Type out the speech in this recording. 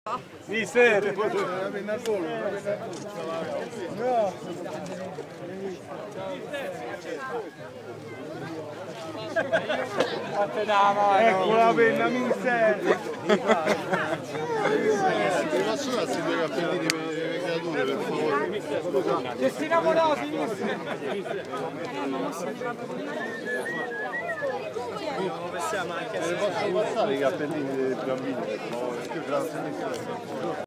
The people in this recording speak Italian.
Mister! No! Ecco la penna, mister! Ti posso darsi due cappellini per le creature, per favore? Che si innamorati, mister! Posso passare i cappellini dei bambini, per favore?